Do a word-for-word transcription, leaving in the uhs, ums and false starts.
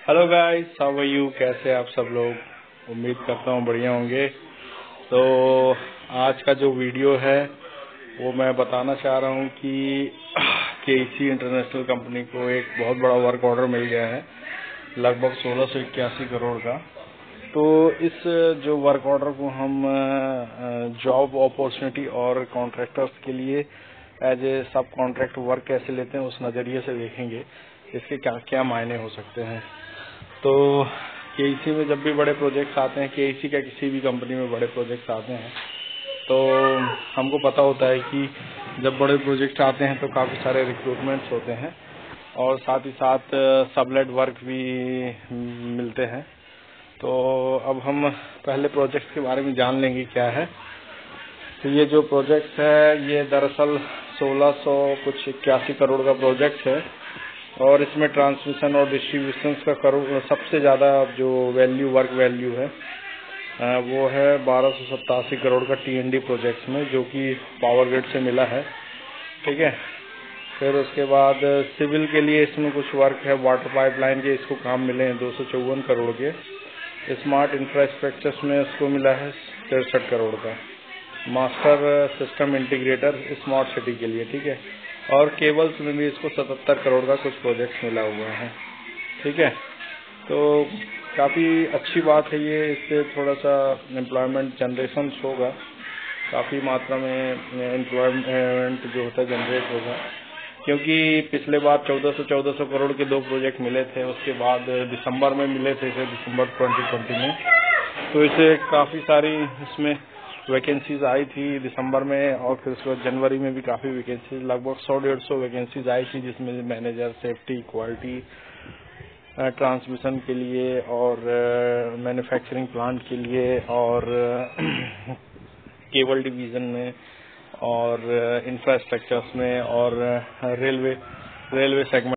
Hello guys, how are you? कैसे आप सब लोग? उम्मीद करता हूँ बढ़िया होंगे। तो आज का जो वीडियो है वो मैं बताना चाह रहा हूँ कि केईसी इंटरनेशनल कंपनी को एक बहुत बड़ा वर्क ऑर्डर मिल गया है, लगभग सोलह सौ इक्यासी करोड़ का। तो इस जो वर्क ऑर्डर को हम जॉब अपॉर्चुनिटी और कॉन्ट्रैक्टर्स के लिए एज ए सब कॉन्ट्रैक्ट वर्क कैसे लेते हैं उस नज़रिए से देखेंगे, इसके क्या क्या मायने हो सकते हैं। तो केईसी में जब भी बड़े प्रोजेक्ट्स आते हैं, केईसी का किसी भी कंपनी में बड़े प्रोजेक्ट्स आते हैं, तो हमको पता होता है कि जब बड़े प्रोजेक्ट्स आते हैं तो काफ़ी सारे रिक्रूटमेंट्स होते हैं और साथ ही साथ सबलेट वर्क भी मिलते हैं। तो अब हम पहले प्रोजेक्ट्स के बारे में जान लेंगे क्या है। तो ये जो प्रोजेक्ट है ये दरअसल सोलह सौ कुछ इक्यासी करोड़ का प्रोजेक्ट है और इसमें ट्रांसमिशन और डिस्ट्रीब्यूशन का करोड़ सबसे ज़्यादा जो वैल्यू वर्क वैल्यू है वो है बारह सौ सत्तासी करोड़ का टीएनडी प्रोजेक्ट में, जो कि पावर ग्रिड से मिला है। ठीक है। फिर उसके बाद सिविल के लिए इसमें कुछ वर्क है, वाटर पाइपलाइन के इसको काम मिले हैं दो सौ चौवन करोड़ के। स्मार्ट इंफ्रास्ट्रक्चर्स में इसको मिला है तिरसठ करोड़ का। Master system integrator smart city के लिए। ठीक है। और केबल्स में भी इसको सतहत्तर करोड़ का कुछ प्रोजेक्ट मिला हुआ है। ठीक है। तो काफ़ी अच्छी बात है ये, इससे थोड़ा सा एम्प्लॉयमेंट जनरेशन होगा, काफ़ी मात्रा में एम्प्लॉयमेंट जो होता है जनरेट होगा, क्योंकि पिछले बार चौदह सौ चौदह सौ करोड़ के दो प्रोजेक्ट मिले थे, उसके बाद दिसंबर में मिले थे, दिसंबर ट्वेंटी ट्वेंटी में। तो इसे काफ़ी सारी इसमें वैकेंसीज आई थी दिसंबर में और फिर उसके बाद जनवरी में भी काफ़ी वैकेंसीज, लगभग सौ डेढ़ सौ वैकेंसीज आई थी, जिसमें मैनेजर, सेफ्टी, क्वालिटी, ट्रांसमिशन के लिए और मैन्युफैक्चरिंग प्लांट के लिए और केबल डिवीज़न में और इंफ्रास्ट्रक्चर्स में और रेलवे रेलवे सेगमेंट